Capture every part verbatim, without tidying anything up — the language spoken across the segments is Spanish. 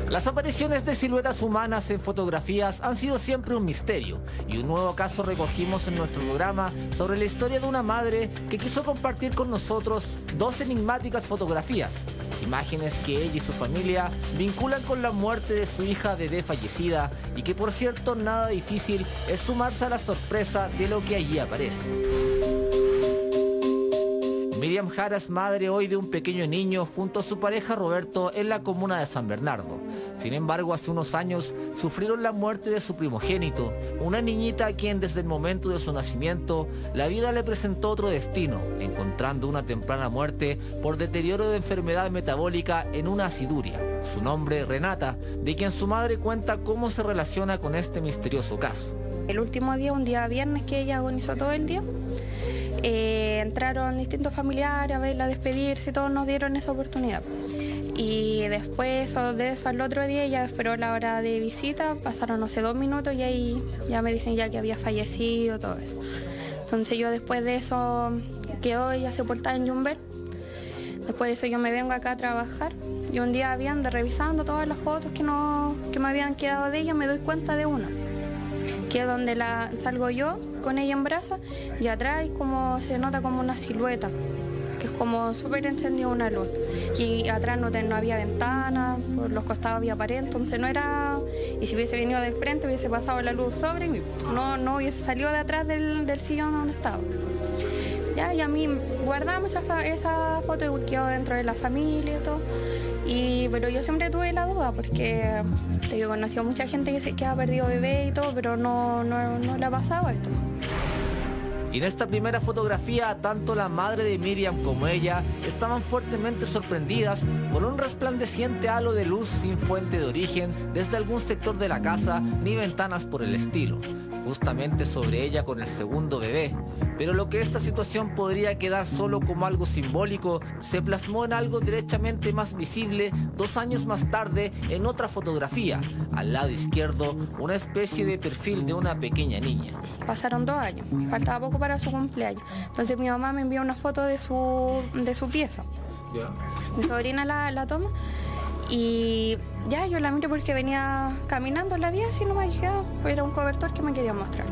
Las apariciones de siluetas humanas en fotografías han sido siempre un misterio, y un nuevo caso recogimos en nuestro programa sobre la historia de una madre que quiso compartir con nosotros dos enigmáticas fotografías, imágenes que ella y su familia vinculan con la muerte de su hija bebé fallecida, y que por cierto nada difícil es sumarse a la sorpresa de lo que allí aparece. Miriam Jara es madre hoy de un pequeño niño junto a su pareja Roberto en la comuna de San Bernardo. Sin embargo, hace unos años sufrieron la muerte de su primogénito, una niñita a quien desde el momento de su nacimiento la vida le presentó otro destino, encontrando una temprana muerte por deterioro de enfermedad metabólica en una aciduria. Su nombre, Renata, de quien su madre cuenta cómo se relaciona con este misterioso caso. El último día, un día viernes que ella agonizó todo el día, eh, entraron distintos familiares a verla, a despedirse, y todos nos dieron esa oportunidad. Y después de eso, al otro día, ya esperó la hora de visita, pasaron no sé dos minutos y ahí ya me dicen ya que había fallecido, todo eso. Entonces yo después de eso quedó ella sepultada en Yumbel. Después de eso yo me vengo acá a trabajar y un día viendo, revisando todas las fotos que, no, que me habían quedado de ella, me doy cuenta de una, que es donde la, salgo yo con ella en brazos y atrás como se nota como una silueta, que es como súper encendida una luz, y atrás no, no había ventanas, por los costados había pared, entonces no era, y si hubiese venido del frente hubiese pasado la luz sobre mí, no, no hubiese salido de atrás del, del sillón donde estaba. Ya, y a mí guardamos esa, esa foto y quedó dentro de la familia y todo, y, pero yo siempre tuve la duda porque te digo, conocí a mucha gente que, se, que ha perdido bebé y todo, pero no, no, no le ha pasado esto. Y en esta primera fotografía, tanto la madre de Miriam como ella estaban fuertemente sorprendidas por un resplandeciente halo de luz sin fuente de origen desde algún sector de la casa ni ventanas por el estilo, justamente sobre ella con el segundo bebé. Pero lo que esta situación podría quedar solo como algo simbólico se plasmó en algo derechamente más visible dos años más tarde en otra fotografía. Al lado izquierdo, una especie de perfil de una pequeña niña. Pasaron dos años, faltaba poco para su cumpleaños. Entonces mi mamá me envió una foto de su, de su pieza. Yeah. Mi sobrina la, la toma y ya yo la miro porque venía caminando, la vi así nomás, dije, era un cobertor que me quería mostrar.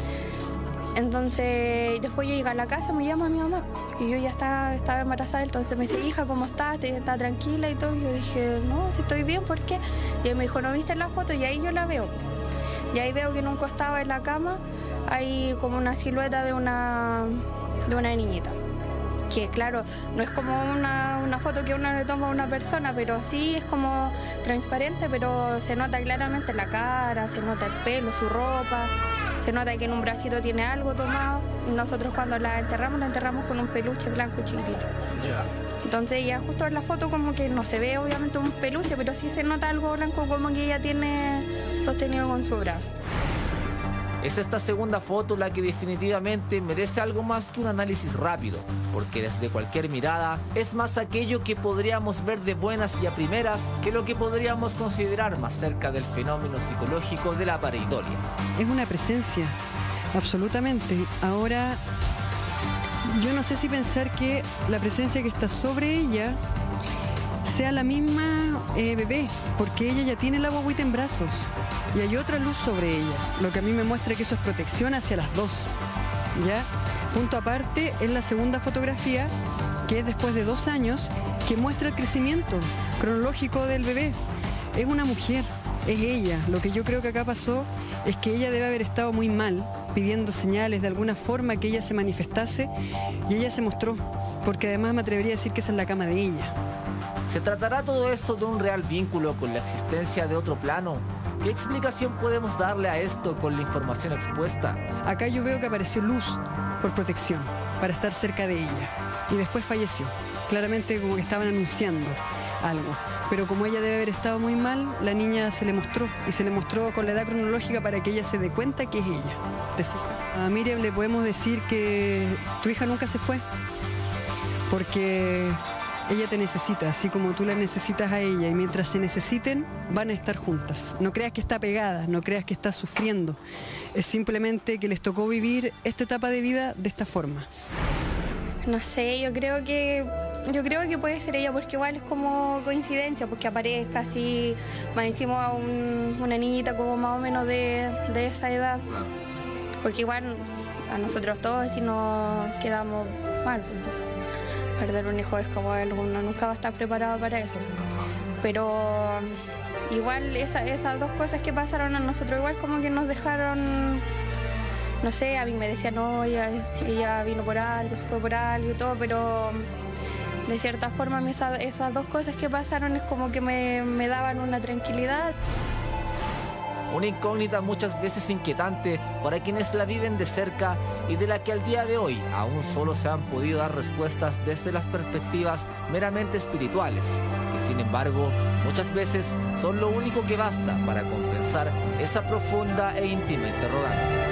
Entonces después yo llegué a la casa, me llama mi mamá, y yo ya estaba, estaba embarazada, entonces me dice, hija, ¿cómo estás? ¿Estás tranquila? Y todo, y yo dije, no, si estoy bien, ¿por qué? Y él me dijo, ¿no viste la foto? Y ahí yo la veo. Y ahí veo que en un costado de la cama hay como una silueta de una, de una niñita. Que claro, no es como una, una foto que uno le toma a una persona, pero sí es como transparente, pero se nota claramente la cara, se nota el pelo, su ropa, se nota que en un bracito tiene algo tomado. Nosotros cuando la enterramos, la enterramos con un peluche blanco chiquitito. Yeah. Entonces ya justo en la foto como que no se ve obviamente un peluche, pero sí se nota algo blanco como que ella tiene sostenido con su brazo. Es esta segunda foto la que definitivamente merece algo más que un análisis rápido, porque desde cualquier mirada es más aquello que podríamos ver de buenas y a primeras que lo que podríamos considerar más cerca del fenómeno psicológico de la pareidolia. Es una presencia, absolutamente. Ahora, yo no sé si pensar que la presencia que está sobre ella sea la misma eh, bebé, porque ella ya tiene la guaguita en brazos y hay otra luz sobre ella, lo que a mí me muestra que eso es protección hacia las dos, ¿ya? Punto aparte, es la segunda fotografía, que es después de dos años, que muestra el crecimiento cronológico del bebé. Es una mujer, es ella. Lo que yo creo que acá pasó es que ella debe haber estado muy mal, pidiendo señales de alguna forma que ella se manifestase, y ella se mostró, porque además me atrevería a decir que esa es la cama de ella. ¿Se tratará todo esto de un real vínculo con la existencia de otro plano? ¿Qué explicación podemos darle a esto con la información expuesta? Acá yo veo que apareció luz por protección, para estar cerca de ella, y después falleció. Claramente como que estaban anunciando algo. Pero como ella debe haber estado muy mal, la niña se le mostró, y se le mostró con la edad cronológica para que ella se dé cuenta que es ella. ¿Te fijas? A Miriam le podemos decir que tu hija nunca se fue, porque ella te necesita, así como tú la necesitas a ella, y mientras se necesiten, van a estar juntas. No creas que está pegada, no creas que está sufriendo. Es simplemente que les tocó vivir esta etapa de vida de esta forma. No sé, yo creo que Yo creo que puede ser ella porque igual es como coincidencia, porque aparezca así, más encima a un- una niñita como más o menos de, de esa edad. Claro. Porque igual a nosotros todos si nos quedamos mal, pues, perder un hijo es como algo, uno nunca va a estar preparado para eso. Pero igual esa- esas dos cosas que pasaron a nosotros igual como que nos dejaron, no sé, a mí me decían, no, ella, ella vino por algo, se fue por algo y todo, pero de cierta forma a mí esa- esas dos cosas que pasaron es como que me, me daban una tranquilidad. Una incógnita muchas veces inquietante para quienes la viven de cerca y de la que al día de hoy aún solo se han podido dar respuestas desde las perspectivas meramente espirituales, que sin embargo muchas veces son lo único que basta para compensar esa profunda e íntima interrogante.